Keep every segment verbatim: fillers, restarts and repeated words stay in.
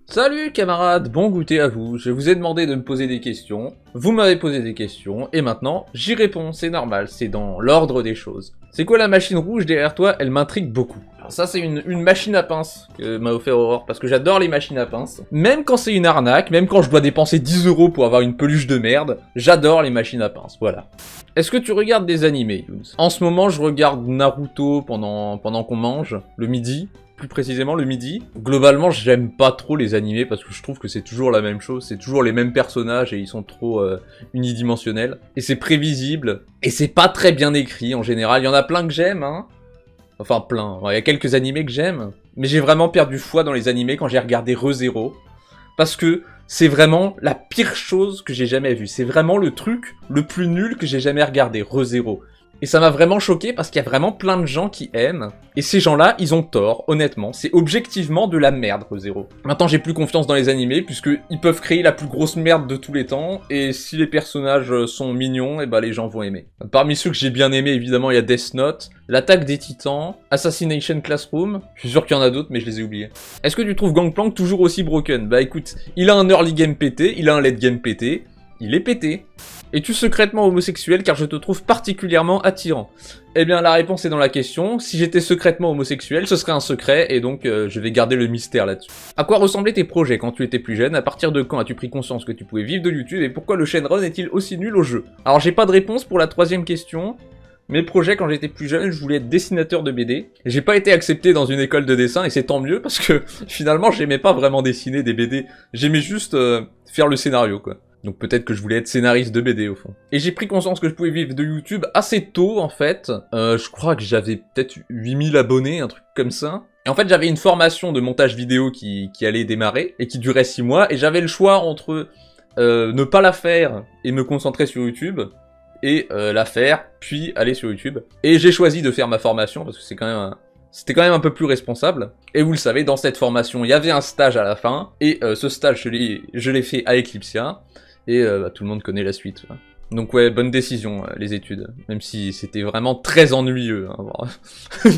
Salut camarades, bon goûter à vous. Je vous ai demandé de me poser des questions, vous m'avez posé des questions, et maintenant j'y réponds, c'est normal, c'est dans l'ordre des choses. C'est quoi la machine rouge derrière toi? Elle m'intrigue beaucoup. Alors ça c'est une, une machine à pince que m'a offert Aurore, parce que j'adore les machines à pince. Même quand c'est une arnaque, même quand je dois dépenser dix euros pour avoir une peluche de merde, j'adore les machines à pince, voilà. Est-ce que tu regardes des animés, Younes? En ce moment je regarde Naruto pendant, pendant qu'on mange, le midi. Plus précisément le midi. Globalement, j'aime pas trop les animés parce que je trouve que c'est toujours la même chose, c'est toujours les mêmes personnages et ils sont trop euh, unidimensionnels. Et c'est prévisible, et c'est pas très bien écrit en général. Il y en a plein que j'aime, hein. Enfin plein, il y a quelques animés que j'aime. Mais j'ai vraiment perdu foi dans les animés quand j'ai regardé ReZero. Parce que c'est vraiment la pire chose que j'ai jamais vue. C'est vraiment le truc le plus nul que j'ai jamais regardé, ReZero. Et ça m'a vraiment choqué parce qu'il y a vraiment plein de gens qui aiment. Et ces gens-là, ils ont tort, honnêtement. C'est objectivement de la merde, ReZero. Maintenant, j'ai plus confiance dans les animés, puisqu'ils peuvent créer la plus grosse merde de tous les temps. Et si les personnages sont mignons, et bah les gens vont aimer. Parmi ceux que j'ai bien aimés, évidemment, il y a Death Note, L'Attaque des Titans, Assassination Classroom. Je suis sûr qu'il y en a d'autres, mais je les ai oubliés. Est-ce que tu trouves Gangplank toujours aussi broken? Bah écoute, il a un early game pété, il a un late game pété. Il est pété. Es-tu secrètement homosexuel car je te trouve particulièrement attirant? Eh bien la réponse est dans la question. Si j'étais secrètement homosexuel, ce serait un secret et donc euh, je vais garder le mystère là-dessus. À quoi ressemblaient tes projets quand tu étais plus jeune? À partir de quand as-tu pris conscience que tu pouvais vivre de YouTube et pourquoi le Shenron est-il aussi nul au jeu? Alors j'ai pas de réponse pour la troisième question. Mes projets quand j'étais plus jeune, je voulais être dessinateur de B D. J'ai pas été accepté dans une école de dessin et c'est tant mieux parce que finalement j'aimais pas vraiment dessiner des B D. J'aimais juste euh, faire le scénario quoi. Donc peut-être que je voulais être scénariste de B D au fond. Et j'ai pris conscience que je pouvais vivre de YouTube assez tôt en fait. Euh, je crois que j'avais peut-être huit mille abonnés, un truc comme ça. Et en fait j'avais une formation de montage vidéo qui, qui allait démarrer et qui durait six mois. Et j'avais le choix entre euh, ne pas la faire et me concentrer sur YouTube. Et euh, la faire, puis aller sur YouTube. Et j'ai choisi de faire ma formation parce que c'est quand même un... C'était quand même un peu plus responsable. Et vous le savez, dans cette formation, il y avait un stage à la fin. Et euh, ce stage, je l'ai je l'ai fait à Eclipsia. Et euh, bah, tout le monde connaît la suite. Ouais. Donc ouais, bonne décision, euh, les études. Même si c'était vraiment très ennuyeux. Hein.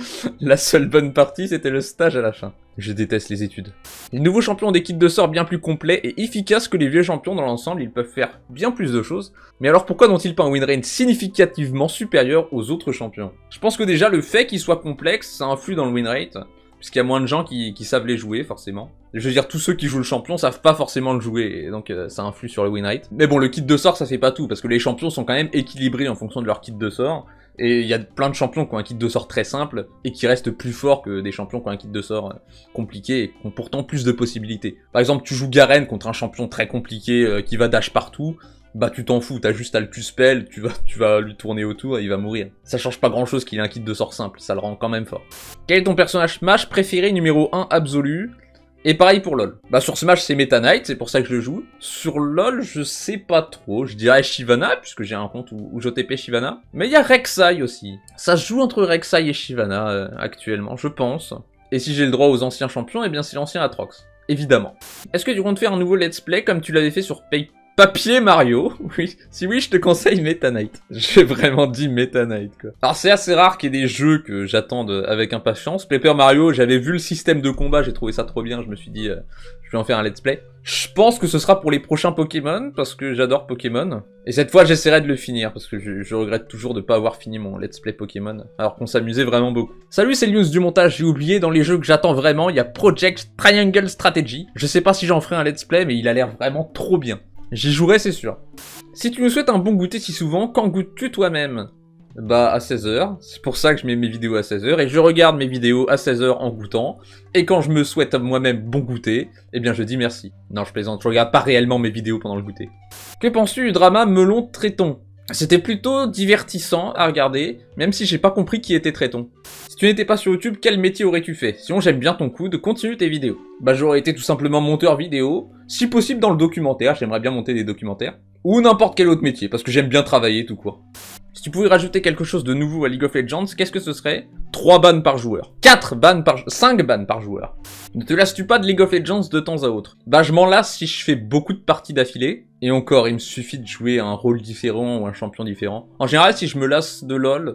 La seule bonne partie, c'était le stage à la fin. Je déteste les études. Les nouveaux champions ont des kits de sort bien plus complets et efficaces que les vieux champions dans l'ensemble. Ils peuvent faire bien plus de choses. Mais alors pourquoi n'ont-ils pas un win rate significativement supérieur aux autres champions? Je pense que déjà, le fait qu'ils soient complexes, ça influe dans le win rate. Puisqu'il y a moins de gens qui, qui savent les jouer, forcément. Je veux dire, tous ceux qui jouent le champion savent pas forcément le jouer, et donc euh, ça influe sur le win rate. Mais bon, le kit de sort, ça fait pas tout, parce que les champions sont quand même équilibrés en fonction de leur kit de sort. Et il y a plein de champions qui ont un kit de sort très simple, et qui restent plus forts que des champions qui ont un kit de sort euh, compliqué, et qui ont pourtant plus de possibilités. Par exemple, tu joues Garen contre un champion très compliqué, euh, qui va dash partout, bah tu t'en fous, t'as juste à le Q-spell, tu vas, tu vas lui tourner autour et il va mourir. Ça change pas grand chose qu'il ait un kit de sort simple, ça le rend quand même fort. Quel est ton personnage Smash préféré numéro un absolu? Et pareil pour LoL. Bah sur Smash c'est Meta Knight, c'est pour ça que je le joue. Sur LoL je sais pas trop, je dirais Shyvana, puisque j'ai un compte où, où j'O T P Shyvana. Mais il y a Rek'Sai aussi. Ça se joue entre Rek'Sai et Shyvana euh, actuellement, je pense. Et si j'ai le droit aux anciens champions, eh bien c'est l'ancien Atrox. Évidemment. Est-ce que tu comptes faire un nouveau let's play comme tu l'avais fait sur Pay Papier Mario? Oui. Si oui, je te conseille Meta Knight. J'ai vraiment dit Meta Knight, quoi. Alors, c'est assez rare qu'il y ait des jeux que j'attende avec impatience. Paper Mario, j'avais vu le système de combat, j'ai trouvé ça trop bien, je me suis dit, euh, je vais en faire un let's play. Je pense que ce sera pour les prochains Pokémon, parce que j'adore Pokémon. Et cette fois, j'essaierai de le finir, parce que je, je regrette toujours de pas avoir fini mon let's play Pokémon, alors qu'on s'amusait vraiment beaucoup. Salut, c'est le news du montage, j'ai oublié, dans les jeux que j'attends vraiment, il y a Project Triangle Strategy. Je sais pas si j'en ferai un let's play, mais il a l'air vraiment trop bien. J'y jouerai, c'est sûr. Si tu nous souhaites un bon goûter si souvent, quand goûtes-tu toi-même? Bah, à seize heures. C'est pour ça que je mets mes vidéos à seize heures. Et je regarde mes vidéos à seize heures en goûtant. Et quand je me souhaite moi-même bon goûter, eh bien je dis merci. Non, je plaisante. Je regarde pas réellement mes vidéos pendant le goûter. Que penses-tu du drama Melon Tréton? C'était plutôt divertissant à regarder, même si j'ai pas compris qui était Tréton. Si tu n'étais pas sur YouTube, quel métier aurais-tu fait? Sinon j'aime bien ton coude, continue tes vidéos. Bah j'aurais été tout simplement monteur vidéo, si possible dans le documentaire, j'aimerais bien monter des documentaires. Ou n'importe quel autre métier, parce que j'aime bien travailler tout court. Si tu pouvais rajouter quelque chose de nouveau à League of Legends, qu'est-ce que ce serait? trois bans par joueur. quatre bans par... cinq bans par joueur. Ne te lasses-tu pas de League of Legends de temps à autre? Bah je m'en lasse si je fais beaucoup de parties d'affilée. Et encore, il me suffit de jouer un rôle différent ou un champion différent. En général, si je me lasse de LoL,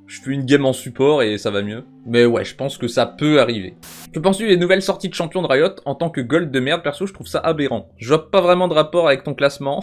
je fais une game en support et ça va mieux. Mais ouais, je pense que ça peut arriver. Que penses-tu des nouvelles sorties de champions de Riot en tant que gold de merde? Perso, je trouve ça aberrant. Je vois pas vraiment de rapport avec ton classement.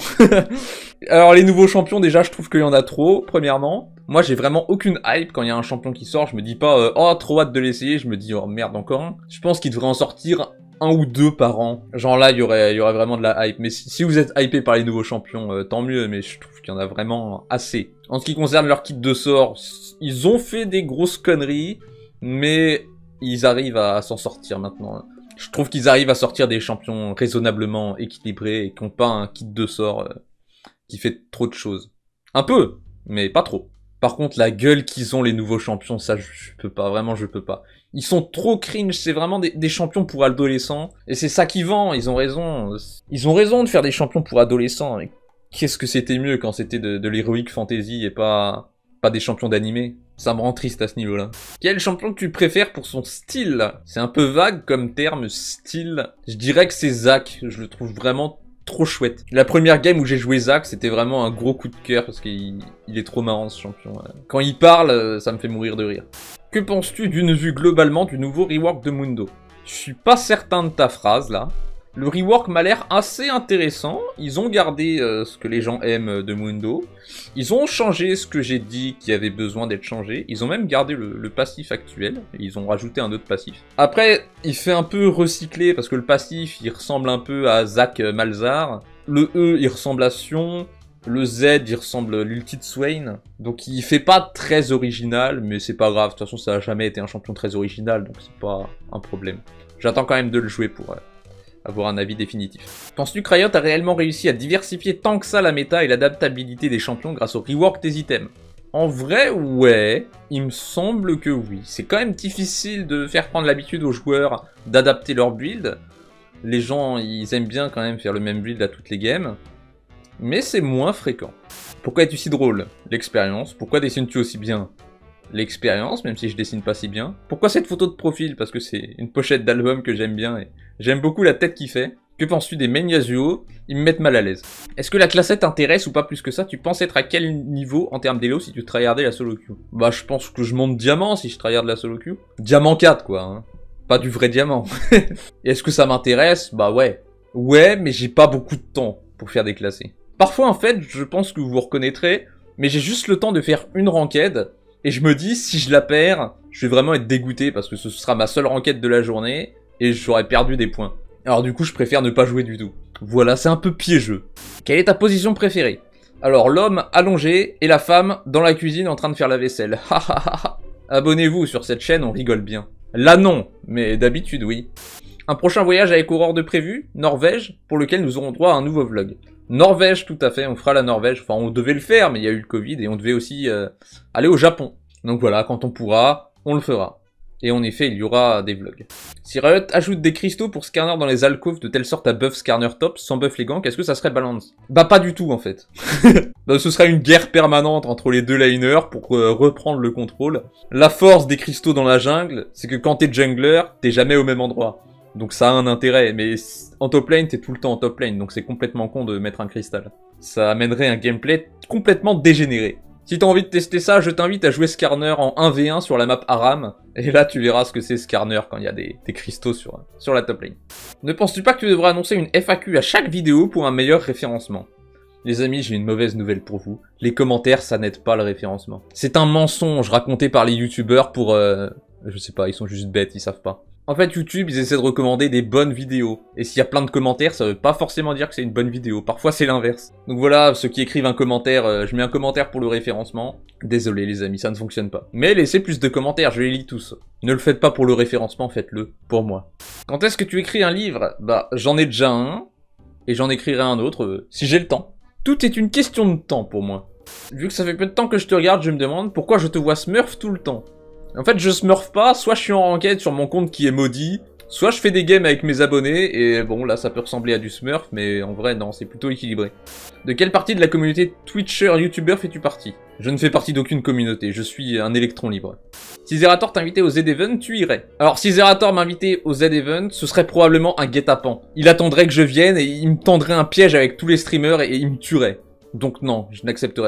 Alors les nouveaux champions, déjà, je trouve qu'il y en a trop, premièrement. Moi, j'ai vraiment aucune hype quand il y a un champion qui sort. Je me dis pas, euh, oh, trop hâte de l'essayer. Je me dis, oh merde, encore un. Je pense qu'il devrait en sortir un ou deux par an. Genre là, il y aurait, il y aurait vraiment de la hype. Mais si, si vous êtes hypé par les nouveaux champions, euh, tant mieux. Mais je trouve qu'il y en a vraiment assez. En ce qui concerne leur kit de sort, ils ont fait des grosses conneries, mais ils arrivent à, à s'en sortir maintenant. Je trouve qu'ils arrivent à sortir des champions raisonnablement équilibrés et qui n'ont pas un kit de sort euh, qui fait trop de choses. Un peu, mais pas trop. Par contre, la gueule qu'ils ont les nouveaux champions, ça je, je peux pas, vraiment je peux pas. Ils sont trop cringe, c'est vraiment des, des champions pour adolescents. Et c'est ça qui vend, ils ont raison. Ils ont raison de faire des champions pour adolescents. Qu'est-ce que c'était mieux quand c'était de, de l'heroic fantasy et pas, pas des champions d'animé. Ça me rend triste à ce niveau-là. Quel champion que tu préfères pour son style? C'est un peu vague comme terme, style. Je dirais que c'est Zac, je le trouve vraiment trop chouette. La première game où j'ai joué Zac, c'était vraiment un gros coup de cœur parce qu'il il est trop marrant ce champion. Quand il parle, ça me fait mourir de rire. Que penses-tu d'une vue globalement du nouveau rework de Mundo? Je suis pas certain de ta phrase là. Le rework m'a l'air assez intéressant. Ils ont gardé euh, ce que les gens aiment de Mundo. Ils ont changé ce que j'ai dit qui avait besoin d'être changé. Ils ont même gardé le, le passif actuel. Et ils ont rajouté un autre passif. Après, il fait un peu recycler parce que le passif, il ressemble un peu à Zac Malzahar. Le E, il ressemble à Sion. Le Z, il ressemble à l'ulti de Swain. Donc il fait pas très original, mais c'est pas grave. De toute façon, ça a jamais été un champion très original, donc c'est pas un problème. J'attends quand même de le jouer pour... Euh, avoir un avis définitif. Penses-tu que Riot a réellement réussi à diversifier tant que ça la méta et l'adaptabilité des champions grâce au rework des items? En vrai, ouais, il me semble que oui. C'est quand même difficile de faire prendre l'habitude aux joueurs d'adapter leur build. Les gens, ils aiment bien quand même faire le même build à toutes les games. Mais c'est moins fréquent. Pourquoi es-tu si drôle? L'expérience. Pourquoi dessines-tu aussi bien? L'expérience, même si je dessine pas si bien. Pourquoi cette photo de profil? Parce que c'est une pochette d'album que j'aime bien et j'aime beaucoup la tête qu'il fait. Que penses-tu des main Yasuo? Ils me mettent mal à l'aise. Est-ce que la classette t'intéresse ou pas plus que ça? Tu penses être à quel niveau en termes d'elo si tu tryhardais la solo queue? Bah je pense que je monte diamant si je tryhard la solo queue. Diamant quatre quoi, hein. Pas du vrai diamant. Est-ce que ça m'intéresse? Bah ouais. Ouais, mais j'ai pas beaucoup de temps pour faire des classés. Parfois en fait, je pense que vous vous reconnaîtrez, mais j'ai juste le temps de faire une ranked. Et je me dis, si je la perds, je vais vraiment être dégoûté parce que ce sera ma seule ranked de la journée et j'aurais perdu des points. Alors du coup, je préfère ne pas jouer du tout. Voilà, c'est un peu piégeux. Quelle est ta position préférée? Alors, l'homme allongé et la femme dans la cuisine en train de faire la vaisselle. Abonnez-vous sur cette chaîne, on rigole bien. Là non, mais d'habitude oui. Un prochain voyage avec Aurore de prévu, Norvège, pour lequel nous aurons droit à un nouveau vlog. Norvège, tout à fait, on fera la Norvège. Enfin, on devait le faire, mais il y a eu le Covid et on devait aussi euh, aller au Japon. Donc voilà, quand on pourra, on le fera. Et en effet, il y aura des vlogs. Si Riot ajoute des cristaux pour Skarner dans les alcôves de telle sorte à buff Skarner top sans buff les ganks, est-ce que ça serait balance? Bah pas du tout en fait. Donc, ce serait une guerre permanente entre les deux laners pour euh, reprendre le contrôle. La force des cristaux dans la jungle, c'est que quand t'es jungler, t'es jamais au même endroit. Donc ça a un intérêt, mais en top lane, t'es tout le temps en top lane, donc c'est complètement con de mettre un cristal. Ça amènerait un gameplay complètement dégénéré. Si t'as envie de tester ça, je t'invite à jouer Skarner en un v un sur la map Aram, et là tu verras ce que c'est Skarner quand il y a des, des cristaux sur, sur la top lane. Ne penses-tu pas que tu devrais annoncer une F A Q à chaque vidéo pour un meilleur référencement? Les amis, j'ai une mauvaise nouvelle pour vous. Les commentaires, ça n'aide pas le référencement. C'est un mensonge raconté par les youtubeurs pour... Euh, je sais pas, ils sont juste bêtes, ils savent pas. En fait, YouTube, ils essaient de recommander des bonnes vidéos. Et s'il y a plein de commentaires, ça veut pas forcément dire que c'est une bonne vidéo. Parfois, c'est l'inverse. Donc voilà, ceux qui écrivent un commentaire, euh, je mets un commentaire pour le référencement. Désolé les amis, ça ne fonctionne pas. Mais laissez plus de commentaires, je les lis tous. Ne le faites pas pour le référencement, faites-le pour moi. Quand est-ce que tu écris un livre? Bah, j'en ai déjà un. Et j'en écrirai un autre, euh, si j'ai le temps. Tout est une question de temps pour moi. Vu que ça fait peu de temps que je te regarde, je me demande pourquoi je te vois smurf tout le temps. En fait, je smurf pas, soit je suis en ranked sur mon compte qui est maudit, soit je fais des games avec mes abonnés, et bon, là, ça peut ressembler à du smurf, mais en vrai, non, c'est plutôt équilibré. De quelle partie de la communauté Twitcher YouTuber fais-tu partie? Je ne fais partie d'aucune communauté, je suis un électron libre. Si Zerator t'invitait au Z-Event, tu irais. Alors, si Zerator m'invitait au Z-Event, ce serait probablement un guet-apens. Il attendrait que je vienne, et il me tendrait un piège avec tous les streamers, et il me tuerait. Donc non, je n'accepterai pas.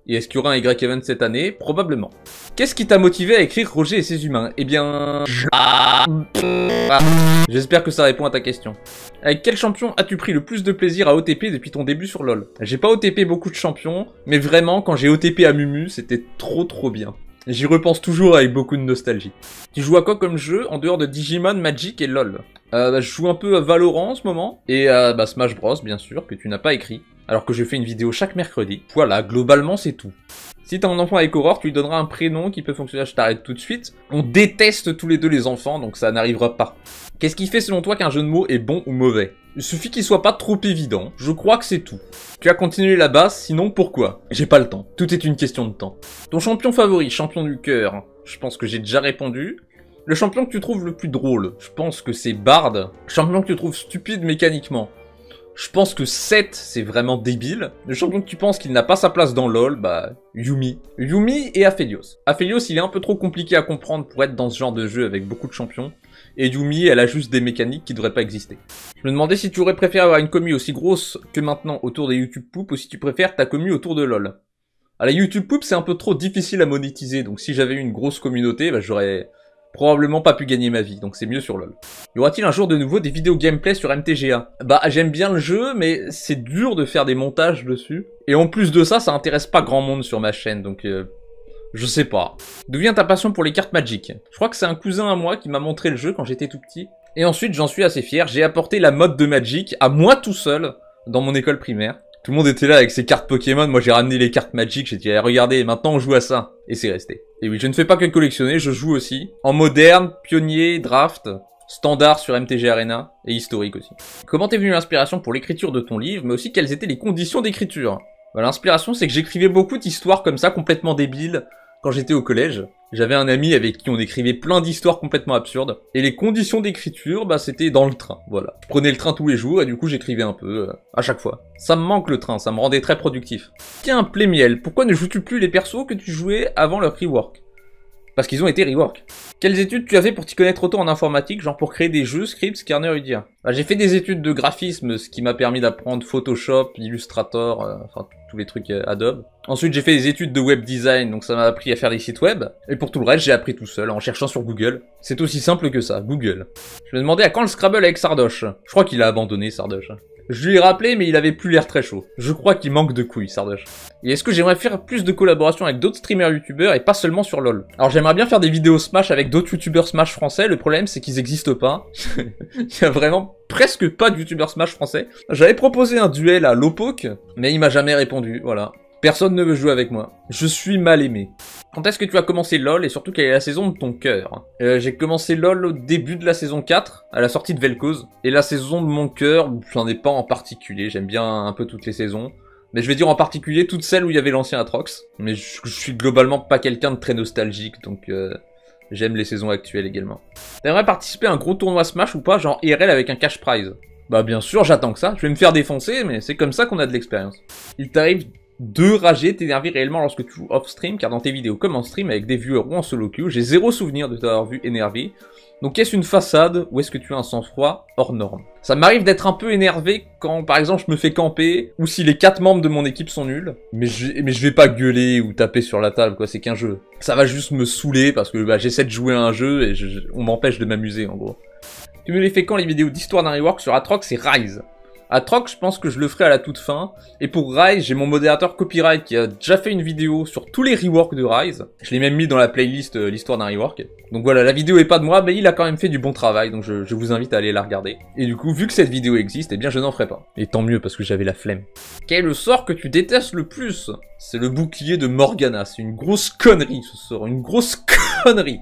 Et est-ce qu'il y aura un Y-Event cette année? Probablement. Qu'est-ce qui t'a motivé à écrire Roger et ses humains? Eh bien... Ah. J'espère que ça répond à ta question. Avec quel champion as-tu pris le plus de plaisir à O T P depuis ton début sur LoL? J'ai pas O T P beaucoup de champions, mais vraiment, quand j'ai O T P à Mumu, c'était trop trop bien. J'y repense toujours avec beaucoup de nostalgie. Tu joues à quoi comme jeu en dehors de Digimon, Magic et LoL? euh, bah, Je joue un peu à Valorant en ce moment, et à bah, Smash Bros bien sûr, que tu n'as pas écrit, alors que je fais une vidéo chaque mercredi. Voilà, globalement c'est tout. Si t'as un enfant avec Aurore, tu lui donneras un prénom qui peut fonctionner. Je t'arrête tout de suite. On déteste tous les deux les enfants, donc ça n'arrivera pas. Qu'est-ce qui fait selon toi qu'un jeu de mots est bon ou mauvais? Il suffit qu'il soit pas trop évident. Je crois que c'est tout. Tu as continué la base, sinon pourquoi? J'ai pas le temps. Tout est une question de temps. Ton champion favori, champion du cœur? Je pense que j'ai déjà répondu. Le champion que tu trouves le plus drôle? Je pense que c'est Bard. Champion que tu trouves stupide mécaniquement? Je pense que Seth, c'est vraiment débile. Le champion que tu penses qu'il n'a pas sa place dans LoL, bah, Yuumi. Yuumi et Aphelios. Aphelios, il est un peu trop compliqué à comprendre pour être dans ce genre de jeu avec beaucoup de champions. Et Yuumi, elle a juste des mécaniques qui devraient pas exister. Je me demandais si tu aurais préféré avoir une commu aussi grosse que maintenant autour des YouTube Poop ou si tu préfères ta commu autour de LoL. À la YouTube Poop, c'est un peu trop difficile à monétiser, donc si j'avais eu une grosse communauté, bah, j'aurais probablement pas pu gagner ma vie, donc c'est mieux sur LoL. Y aura-t-il un jour de nouveau des vidéos gameplay sur M T G A? Bah j'aime bien le jeu, mais c'est dur de faire des montages dessus. Et en plus de ça, ça intéresse pas grand monde sur ma chaîne, donc euh, je sais pas. D'où vient ta passion pour les cartes Magic? Je crois que c'est un cousin à moi qui m'a montré le jeu quand j'étais tout petit. Et ensuite, j'en suis assez fier, j'ai apporté la mode de Magic à moi tout seul dans mon école primaire. Tout le monde était là avec ses cartes Pokémon, moi j'ai ramené les cartes Magic, j'ai dit eh, regardez, maintenant on joue à ça. Et c'est resté. Et oui, je ne fais pas que collectionner, je joue aussi. En moderne, pionnier, draft, standard sur M T G Arena, et historique aussi. Comment t'es venue l'inspiration pour l'écriture de ton livre, mais aussi quelles étaient les conditions d'écriture? Bah, l'inspiration c'est que j'écrivais beaucoup d'histoires comme ça, complètement débiles, quand j'étais au collège. J'avais un ami avec qui on écrivait plein d'histoires complètement absurdes. Et les conditions d'écriture, bah c'était dans le train, voilà. Je prenais le train tous les jours et du coup j'écrivais un peu, euh, à chaque fois. Ça me manque le train, ça me rendait très productif. Tiens, Plémiel, pourquoi ne joues-tu plus les persos que tu jouais avant leur rework? Parce qu'ils ont été rework. Quelles études tu as fait pour t'y connaître autant en informatique, genre pour créer des jeux, scripts, scanner, Udia? Bah, j'ai fait des études de graphisme, ce qui m'a permis d'apprendre Photoshop, Illustrator, euh, enfin tous les trucs euh, Adobe. Ensuite j'ai fait des études de web design, donc ça m'a appris à faire des sites web. Et pour tout le reste j'ai appris tout seul, en cherchant sur Google. C'est aussi simple que ça, Google. Je me demandais à quand le Scrabble avec Sardoche. Je crois qu'il a abandonné Sardoche. Je lui ai rappelé, mais il avait plus l'air très chaud. Je crois qu'il manque de couilles, Sardoche. Et est-ce que j'aimerais faire plus de collaborations avec d'autres streamers youtubeurs et pas seulement sur LoL? Alors j'aimerais bien faire des vidéos Smash avec d'autres youtubeurs Smash français, le problème c'est qu'ils existent pas. Il y a vraiment presque pas de youtubeurs Smash français. J'avais proposé un duel à Lopoke, mais il m'a jamais répondu, voilà. Personne ne veut jouer avec moi. Je suis mal aimé. Quand est-ce que tu as commencé LoL et surtout quelle est la saison de ton cœur? euh, J'ai commencé LoL au début de la saison quatre, à la sortie de Vel'Koz. Et la saison de mon cœur, j'en ai pas en particulier, j'aime bien un peu toutes les saisons. Mais je vais dire en particulier toutes celles où il y avait l'ancien Atrox. Mais je, je suis globalement pas quelqu'un de très nostalgique, donc euh, j'aime les saisons actuelles également. T'aimerais participer à un gros tournoi Smash ou pas, genre I R L avec un cash prize? Bah bien sûr, j'attends que ça, je vais me faire défoncer, mais c'est comme ça qu'on a de l'expérience. Il t'arrive de rager, t'énerver réellement lorsque tu joues off-stream, car dans tes vidéos comme en stream avec des viewers ou en solo queue, j'ai zéro souvenir de t'avoir vu énervé. Donc est-ce une façade ou est-ce que tu as un sang-froid hors norme? Ça m'arrive d'être un peu énervé quand par exemple je me fais camper, ou si les quatre membres de mon équipe sont nuls, mais je, mais je vais pas gueuler ou taper sur la table, quoi, c'est qu'un jeu. Ça va juste me saouler parce que bah, j'essaie de jouer à un jeu et je, on m'empêche de m'amuser en gros. Tu me les fais quand les vidéos d'histoire d'un rework sur Atrox et Rise? Atrox, je pense que je le ferai à la toute fin. Et pour Rise, j'ai mon modérateur copyright qui a déjà fait une vidéo sur tous les reworks de Rise. Je l'ai même mis dans la playlist euh, l'histoire d'un rework. Donc voilà, la vidéo est pas de moi, mais il a quand même fait du bon travail, donc je, je vous invite à aller la regarder. Et du coup, vu que cette vidéo existe, eh bien je n'en ferai pas. Et tant mieux, parce que j'avais la flemme. Quel est le sort que tu détestes le plus? C'est le bouclier de Morgana, c'est une grosse connerie ce sort, une grosse connerie.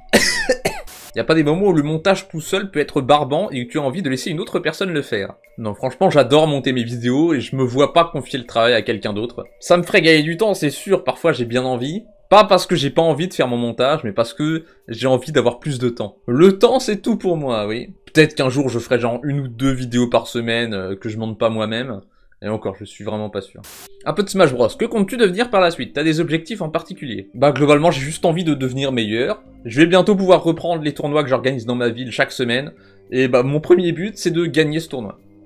Y a pas des moments où le montage tout seul peut être barbant et où tu as envie de laisser une autre personne le faire? Non, franchement, j'adore monter mes vidéos et je me vois pas confier le travail à quelqu'un d'autre. Ça me ferait gagner du temps, c'est sûr, parfois j'ai bien envie. Pas parce que j'ai pas envie de faire mon montage, mais parce que j'ai envie d'avoir plus de temps. Le temps, c'est tout pour moi, oui. Peut-être qu'un jour je ferai genre une ou deux vidéos par semaine euh, que je monte pas moi-même. Et encore, je suis vraiment pas sûr. Un peu de Smash Bros. Que comptes-tu devenir par la suite? T'as des objectifs en particulier? Bah globalement, j'ai juste envie de devenir meilleur. Je vais bientôt pouvoir reprendre les tournois que j'organise dans ma ville chaque semaine. Et bah mon premier but, c'est de gagner ce tournoi.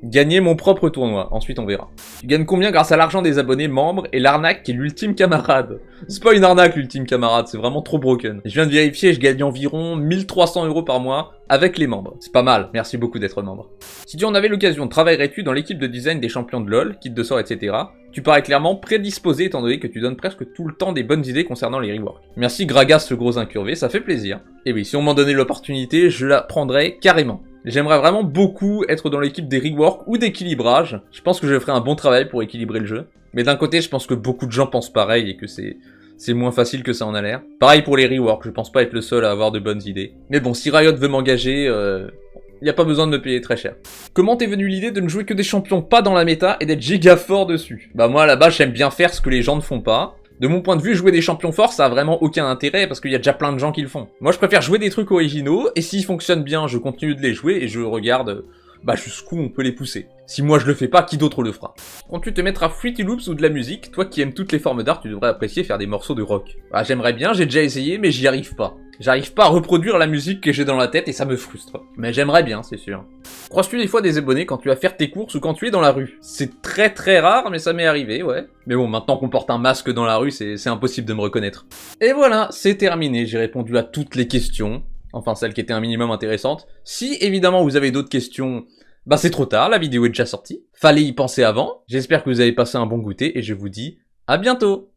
Gagner mon propre tournoi, ensuite on verra. Tu gagnes combien grâce à l'argent des abonnés membres et l'arnaque qui est l'ultime camarade? C'est pas une arnaque l'ultime camarade, c'est vraiment trop broken. Je viens de vérifier, je gagne environ mille trois cents euros par mois avec les membres. C'est pas mal, merci beaucoup d'être membre. Si tu en avais l'occasion, travaillerais-tu dans l'équipe de design des champions de LoL, kit de sort, et cetera. Tu parais clairement prédisposé étant donné que tu donnes presque tout le temps des bonnes idées concernant les reworks. Merci Gragas ce gros incurvé, ça fait plaisir. Et oui, si on m'en donnait l'opportunité, je la prendrais carrément. J'aimerais vraiment beaucoup être dans l'équipe des reworks ou d'équilibrage. Je pense que je ferais un bon travail pour équilibrer le jeu. Mais d'un côté, je pense que beaucoup de gens pensent pareil et que c'est c'est moins facile que ça en a l'air. Pareil pour les reworks, je pense pas être le seul à avoir de bonnes idées. Mais bon, si Riot veut m'engager, euh, y a pas besoin de me payer très cher. Comment t'es venue l'idée de ne jouer que des champions pas dans la méta et d'être giga fort dessus? Bah moi là-bas, j'aime bien faire ce que les gens ne font pas. De mon point de vue, jouer des champions forts, ça a vraiment aucun intérêt parce qu'il y a déjà plein de gens qui le font. Moi, je préfère jouer des trucs originaux, et s'ils fonctionnent bien, je continue de les jouer, et je regarde bah, jusqu'où on peut les pousser. Si moi je le fais pas, qui d'autre le fera? Comptes-tu te mettre à Fruity Loops ou de la musique? Toi qui aimes toutes les formes d'art, tu devrais apprécier faire des morceaux de rock. Bah, j'aimerais bien, j'ai déjà essayé, mais j'y arrive pas. J'arrive pas à reproduire la musique que j'ai dans la tête et ça me frustre. Mais j'aimerais bien, c'est sûr. Croises-tu des fois des abonnés quand tu vas faire tes courses ou quand tu es dans la rue? C'est très très rare, mais ça m'est arrivé, ouais. Mais bon, maintenant qu'on porte un masque dans la rue, c'est impossible de me reconnaître. Et voilà, c'est terminé, j'ai répondu à toutes les questions. Enfin, celles qui étaient un minimum intéressantes. Si, évidemment, vous avez d'autres questions, bah c'est trop tard, la vidéo est déjà sortie. Fallait y penser avant. J'espère que vous avez passé un bon goûter et je vous dis à bientôt!